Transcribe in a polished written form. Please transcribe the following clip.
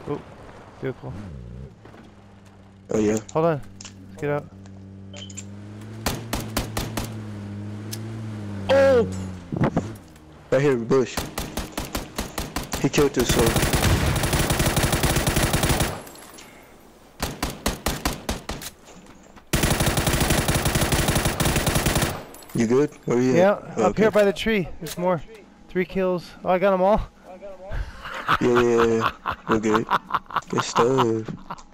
Oh, vehicle. Oh yeah. Hold on. Let's get out. Oh! Right here, bush. He killed this one. You good? Where are you Yeah, at? Oh, up okay. here by the tree. There's more. 3 kills. Oh, I got them all. Yeah. We're good. Good stuff.